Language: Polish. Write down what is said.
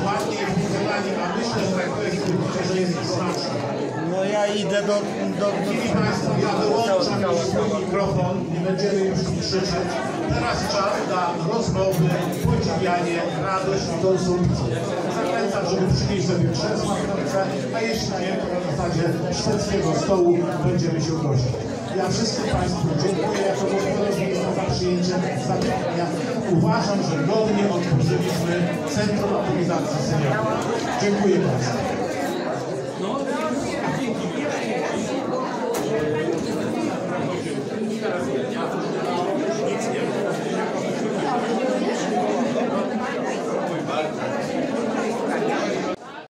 ładnie i funkcjonalnie, a myślę, że tak to jest, że jest smaczne. No ja idę do... Mili Państwo, ja wyłączam już swój mikrofon, nie będziemy już krzyczeć. Teraz czas na rozmowy, podziwianie, radość i konsumpcję. Zachęcam, żeby przynieść sobie krzesła w końcu, a jeśli nie, to na zasadzie szwedzkiego stołu będziemy się gościć. Ja wszystkim Państwu dziękuję jako gospodarz miejsca za przyjęcie zaproszenia. Uważam, że godnie otworzyliśmy Centrum Aktywizacji Seniorów. Dziękuję bardzo.